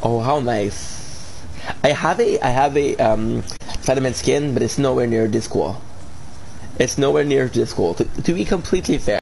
Oh, how nice. I have a vitamin skin, but it's nowhere near this cool. It's nowhere near this cool. To be completely fair.